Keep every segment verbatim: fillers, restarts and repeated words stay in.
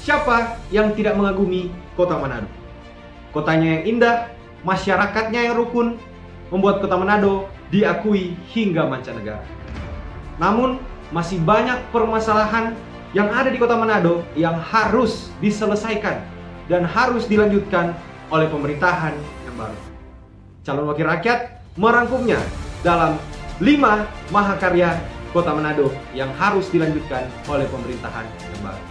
Siapa yang tidak mengagumi kota Manado? Kotanya yang indah, masyarakatnya yang rukun, membuat kota Manado diakui hingga mancanegara. Namun, masih banyak permasalahan yang ada di kota Manado yang harus diselesaikan dan harus dilanjutkan oleh pemerintahan yang baru. Calon Wakil Rakyat merangkumnya dalam lima mahakarya kota Manado yang harus dilanjutkan oleh pemerintahan yang baru.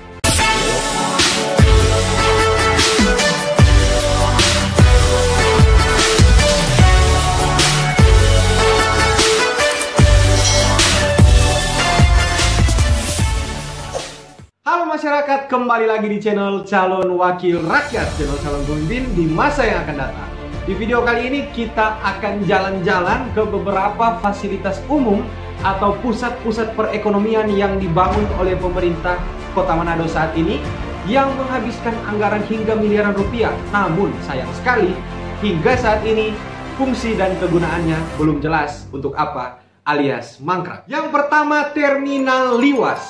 Halo masyarakat, kembali lagi di channel Calon Wakil Rakyat, channel calon pemimpin di masa yang akan datang. Di video kali ini kita akan jalan-jalan ke beberapa fasilitas umum atau pusat-pusat perekonomian yang dibangun oleh pemerintah Kota Manado saat ini yang menghabiskan anggaran hingga miliaran rupiah. Namun sayang sekali hingga saat ini fungsi dan kegunaannya belum jelas untuk apa, alias mangkrak. Yang pertama, Terminal Liwas.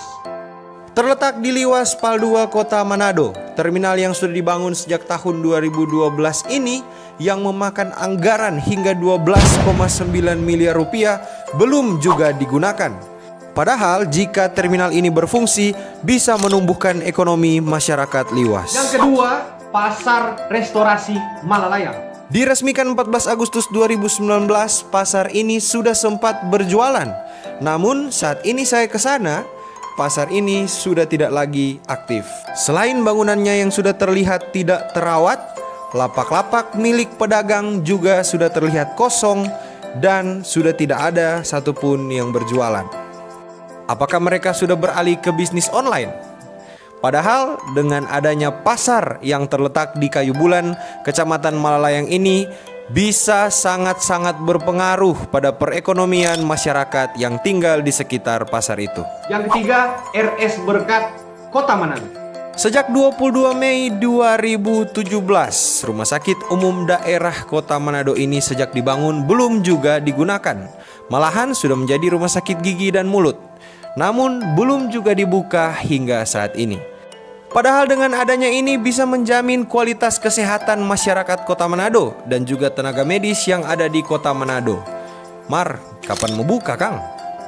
Terletak di Liwas, Pal dua, Kota Manado. Terminal yang sudah dibangun sejak tahun dua ribu dua belas ini yang memakan anggaran hingga dua belas koma sembilan miliar rupiah belum juga digunakan. Padahal jika terminal ini berfungsi bisa menumbuhkan ekonomi masyarakat Liwas. Yang kedua, Pasar Restorasi Malalayang. Diresmikan empat belas Agustus dua ribu sembilan belas, pasar ini sudah sempat berjualan. Namun saat ini saya ke sana, pasar ini sudah tidak lagi aktif. Selain bangunannya yang sudah terlihat tidak terawat, lapak-lapak milik pedagang juga sudah terlihat kosong dan sudah tidak ada satupun yang berjualan. Apakah mereka sudah beralih ke bisnis online? Padahal dengan adanya pasar yang terletak di Kayu Bulan, Kecamatan Malalayang ini bisa sangat-sangat berpengaruh pada perekonomian masyarakat yang tinggal di sekitar pasar itu. Yang ketiga, R S Berkat Kota Manado. Sejak dua puluh dua Mei dua ribu tujuh belas, Rumah Sakit Umum Daerah Kota Manado ini sejak dibangun belum juga digunakan. Malahan sudah menjadi rumah sakit gigi dan mulut. Namun belum juga dibuka hingga saat ini. Padahal dengan adanya ini bisa menjamin kualitas kesehatan masyarakat Kota Manado dan juga tenaga medis yang ada di Kota Manado. Mar, kapan mau buka, Kang?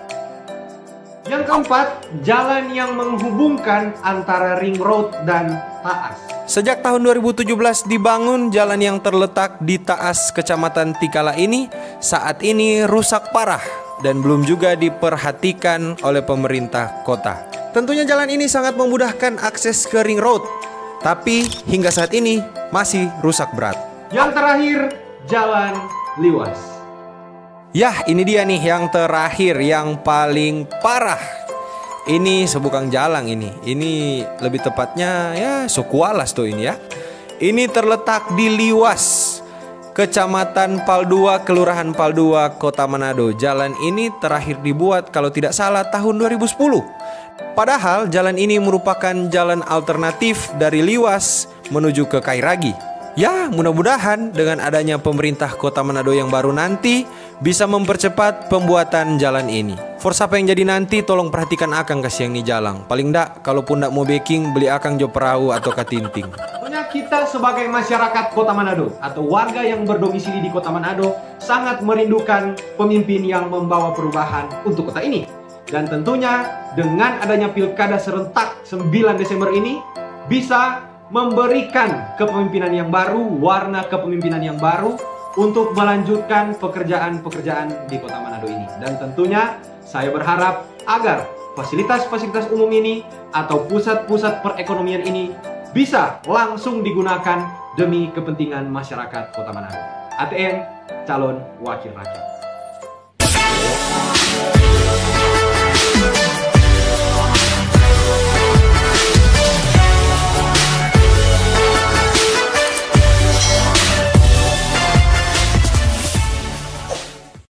Yang keempat, jalan yang menghubungkan antara Ring Road dan Taas. Sejak tahun dua ribu tujuh belas dibangun jalan yang terletak di Taas, Kecamatan Tikala ini saat ini rusak parah dan belum juga diperhatikan oleh pemerintah kota. Tentunya jalan ini sangat memudahkan akses ke Ring Road, tapi hingga saat ini masih rusak berat. Yang terakhir, Jalan Liwas. Yah, ini dia nih yang terakhir, yang paling parah. Ini sebukang jalan ini. Ini lebih tepatnya ya Sukualas tuh ini ya. Ini terletak di Liwas, Kecamatan Pal dua, Kelurahan Pal dua, Kota Manado. Jalan ini terakhir dibuat kalau tidak salah tahun dua ribu sepuluh. Padahal jalan ini merupakan jalan alternatif dari Liwas menuju ke Kairagi. Ya, mudah-mudahan dengan adanya pemerintah Kota Manado yang baru nanti bisa mempercepat pembuatan jalan ini. For siapa yang jadi nanti, tolong perhatikan akang kasih yang ini jalan. Paling ndak, kalaupun ndak mau baking, beli akang jo perahu atau katinting. Tentunya kita sebagai masyarakat Kota Manado atau warga yang berdomisili di Kota Manado sangat merindukan pemimpin yang membawa perubahan untuk kota ini. Dan tentunya dengan adanya pilkada serentak sembilan Desember ini bisa memberikan kepemimpinan yang baru, warna kepemimpinan yang baru untuk melanjutkan pekerjaan-pekerjaan di Kota Manado ini. Dan tentunya saya berharap agar fasilitas-fasilitas umum ini atau pusat-pusat perekonomian ini bisa langsung digunakan demi kepentingan masyarakat Kota Manado. A T M, Calon Wakil Rakyat.